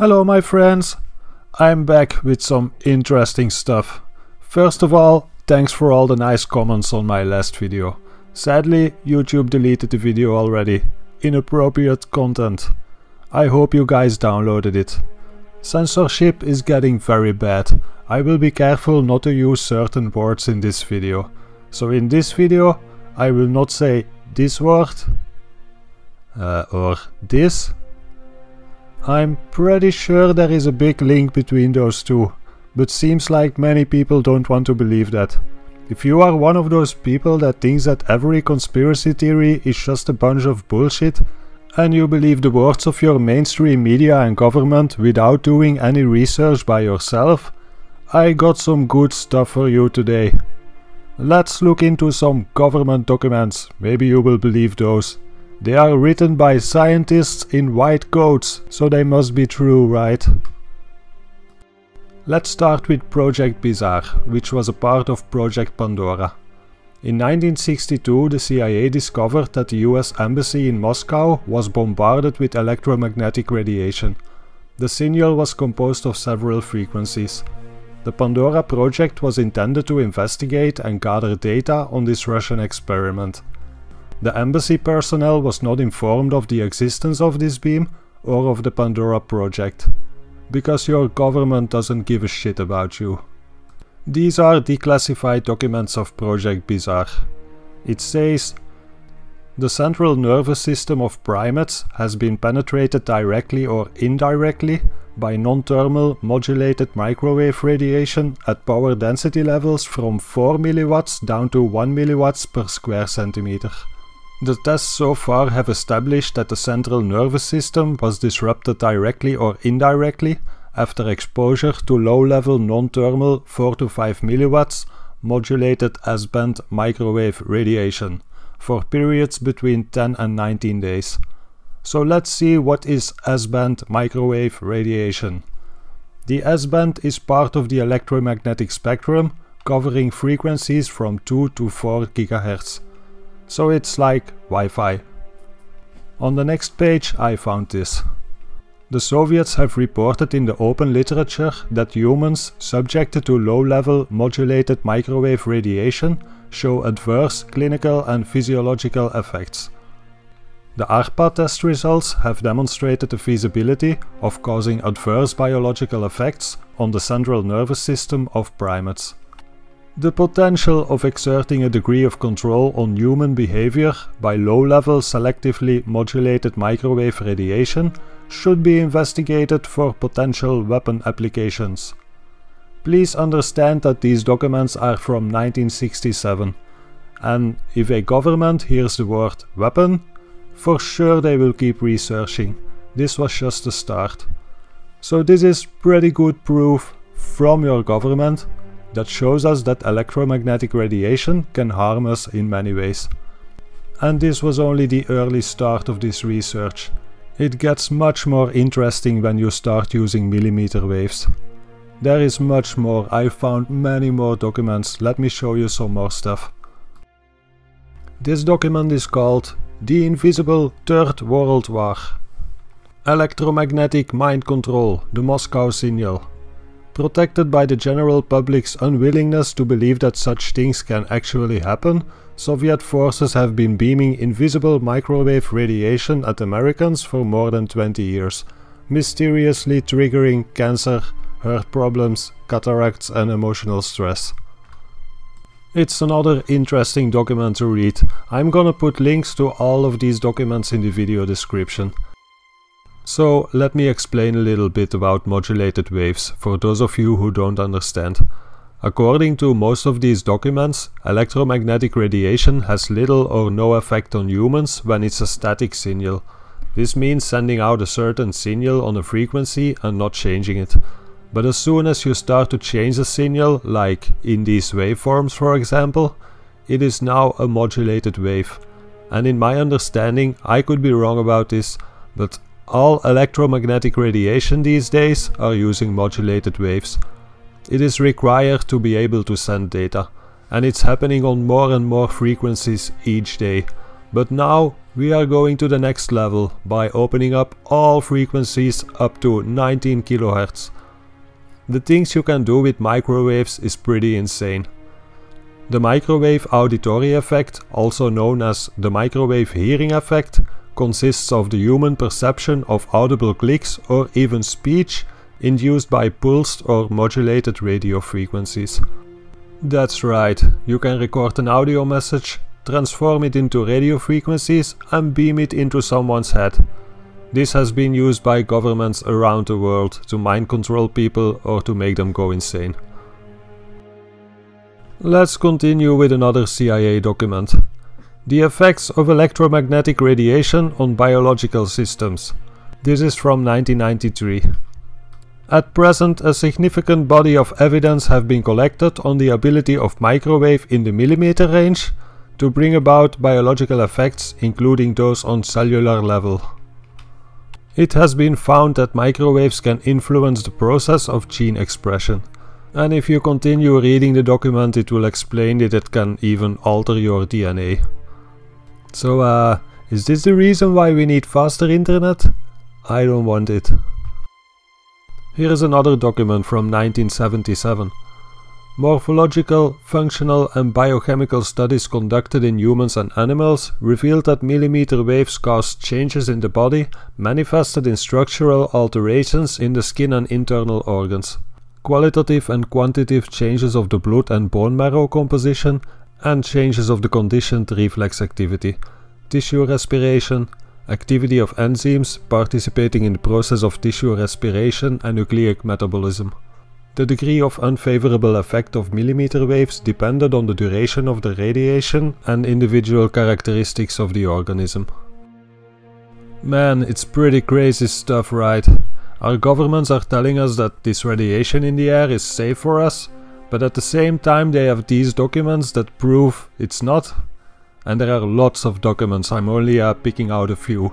Hello my friends, I'm back with some interesting stuff. First of all, thanks for all the nice comments on my last video. Sadly, YouTube deleted the video already. Inappropriate content. I hope you guys downloaded it. Censorship is getting very bad. I will be careful not to use certain words in this video. So in this video, I will not say this word or this. I'm pretty sure there is a big link between those two, but seems like many people don't want to believe that. If you are one of those people that thinks that every conspiracy theory is just a bunch of bullshit, and you believe the words of your mainstream media and government without doing any research by yourself, I got some good stuff for you today. Let's look into some government documents, maybe you will believe those. They are written by scientists in white coats, so they must be true, right? Let's start with Project Bizarre, which was a part of Project Pandora. In 1962, the CIA discovered that the US Embassy in Moscow was bombarded with electromagnetic radiation. The signal was composed of several frequencies. The Pandora project was intended to investigate and gather data on this Russian experiment. The embassy personnel was not informed of the existence of this beam or of the Pandora project, because your government doesn't give a shit about you. These are declassified documents of Project Bizarre. It says, the central nervous system of primates has been penetrated directly or indirectly by non-thermal modulated microwave radiation at power density levels from 4 mW down to 1 mW per square centimeter. The tests so far have established that the central nervous system was disrupted directly or indirectly after exposure to low-level non-thermal 4 to 5 mW modulated S-band microwave radiation for periods between 10 and 19 days. So let's see what is S-band microwave radiation. The S-band is part of the electromagnetic spectrum covering frequencies from 2 to 4 GHz. So it's like Wi-Fi. On the next page I found this. The Soviets have reported in the open literature that humans subjected to low-level modulated microwave radiation show adverse clinical and physiological effects. The ARPA test results have demonstrated the feasibility of causing adverse biological effects on the central nervous system of primates. The potential of exerting a degree of control on human behavior by low-level selectively modulated microwave radiation should be investigated for potential weapon applications. Please understand that these documents are from 1967, and if a government hears the word weapon, for sure they will keep researching. This was just the start. So this is pretty good proof from your government that shows us that electromagnetic radiation can harm us in many ways. And this was only the early start of this research. It gets much more interesting when you start using millimeter waves. There is much more. I found many more documents. Let me show you some more stuff. This document is called The Invisible Third World War. Electromagnetic Mind Control, the Moscow Signal. Protected by the general public's unwillingness to believe that such things can actually happen, Soviet forces have been beaming invisible microwave radiation at Americans for more than 20 years, mysteriously triggering cancer, heart problems, cataracts and emotional stress. It's another interesting document to read. I'm gonna put links to all of these documents in the video description. So let me explain a little bit about modulated waves for those of you who don't understand. According to most of these documents, electromagnetic radiation has little or no effect on humans when it's a static signal. This means sending out a certain signal on a frequency and not changing it. But as soon as you start to change the signal, like in these waveforms for example, it is now a modulated wave. And in my understanding, I could be wrong about this, but all electromagnetic radiation these days are using modulated waves. It is required to be able to send data, and it's happening on more and more frequencies each day. But now We are going to the next level by opening up all frequencies up to 19 kHz. The things you can do with microwaves is pretty insane. The microwave auditory effect, also known as the microwave hearing effect, consists of the human perception of audible clicks or even speech induced by pulsed or modulated radio frequencies. That's right, you can record an audio message, transform it into radio frequencies and beam it into someone's head. This has been used by governments around the world to mind control people or to make them go insane. Let's continue with another CIA document. The effects of electromagnetic radiation on biological systems. This is from 1993. At present, a significant body of evidence have been collected on the ability of microwave in the millimeter range to bring about biological effects, including those on cellular level. It has been found that microwaves can influence the process of gene expression. And if you continue reading the document, it will explain that it can even alter your DNA. So, is this the reason why we need faster internet? I don't want it. Here is another document from 1977. Morphological, functional and biochemical studies conducted in humans and animals revealed that millimeter waves caused changes in the body manifested in structural alterations in the skin and internal organs, qualitative and quantitative changes of the blood and bone marrow composition, and changes of the conditioned reflex activity, tissue respiration, activity of enzymes participating in the process of tissue respiration and nucleic metabolism. The degree of unfavorable effect of millimeter waves depended on the duration of the radiation and individual characteristics of the organism. Man, it's pretty crazy stuff, right? Our governments are telling us that this radiation in the air is safe for us, but at the same time they have these documents that prove it's not. And there are lots of documents, I'm only picking out a few.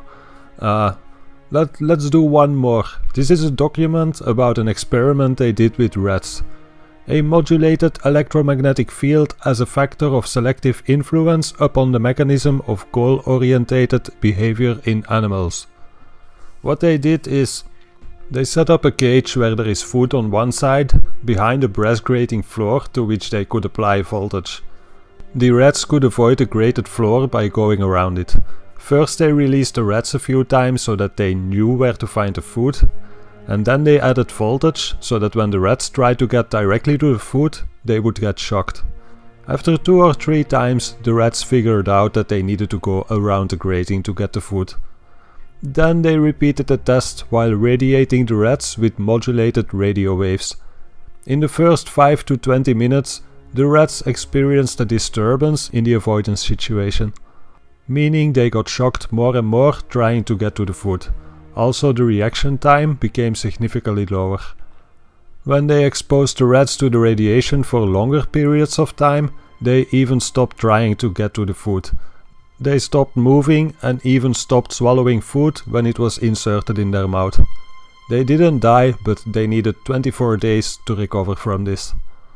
Let's do one more. This is a document about an experiment they did with rats. A modulated electromagnetic field as a factor of selective influence upon the mechanism of goal-orientated behavior in animals. What they did is, they set up a cage where there is food on one side, behind a brass grating floor to which they could apply voltage. The rats could avoid the grated floor by going around it. First they released the rats a few times so that they knew where to find the food, and then they added voltage so that when the rats tried to get directly to the food, they would get shocked. After 2 or 3 times, the rats figured out that they needed to go around the grating to get the food. Then they repeated the test while radiating the rats with modulated radio waves. In the first 5 to 20 minutes, the rats experienced a disturbance in the avoidance situation, meaning they got shocked more and more trying to get to the food. Also, the reaction time became significantly lower. When they exposed the rats to the radiation for longer periods of time, they even stopped trying to get to the food. They stopped moving and even stopped swallowing food when it was inserted in their mouth. They didn't die, but they needed 24 days to recover from this.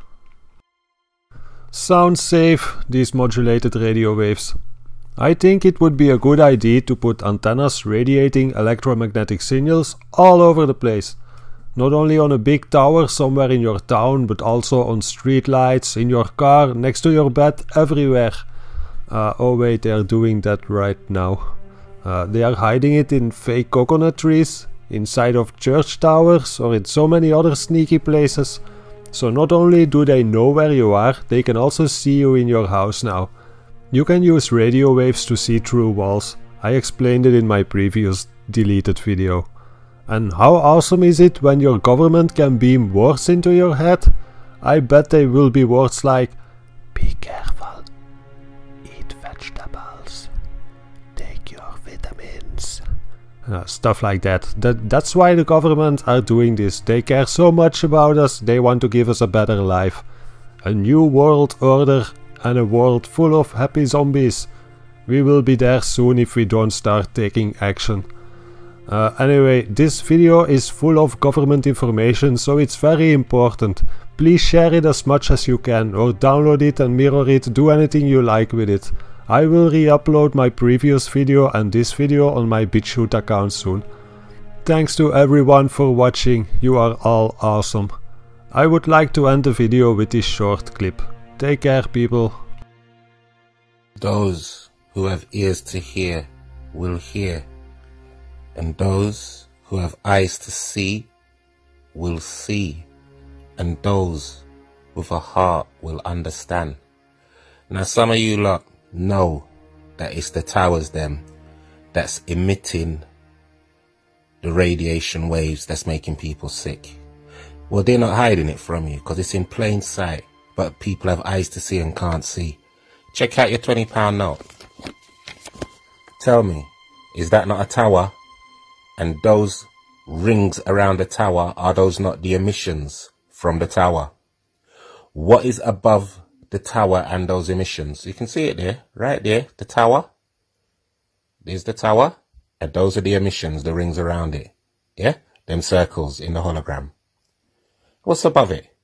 Sounds safe, these modulated radio waves. I think it would be a good idea to put antennas radiating electromagnetic signals all over the place. Not only on a big tower somewhere in your town, but also on street lights, in your car, next to your bed, everywhere. Oh wait, they are doing that right now. They are hiding it in fake coconut trees, inside of church towers, or in so many other sneaky places. So not only do they know where you are, they can also see you in your house now. You can use radio waves to see through walls. I explained it in my previous deleted video. And how awesome is it when your government can beam words into your head? I bet they will be words like, be careful, eat vegetables, take your vitamins. Stuff like that. That's why the government are doing this. They care so much about us, they want to give us a better life. A new world order and a world full of happy zombies. We will be there soon if we don't start taking action. Anyway, this video is full of government information, so it's very important. Please share it as much as you can, or download it and mirror it, do anything you like with it. I will re-upload my previous video and this video on my BitChute account soon. Thanks to everyone for watching, you are all awesome. I would like to end the video with this short clip. Take care, people. Those who have ears to hear will hear, and those who have eyes to see will see, and those with a heart will understand. Now some of you lot know that it's the towers them that's emitting the radiation waves that's making people sick. Well, they're not hiding it from you because it's in plain sight, but people have eyes to see and can't see. Check out your £20 note. Tell me, is that not a tower? And those rings around the tower, are those not the emissions from the tower? What is above the tower and those emissions? You can see it there, right there, the tower. There's the tower, and those are the emissions, the rings around it. Yeah? Them circles in the hologram. What's above it?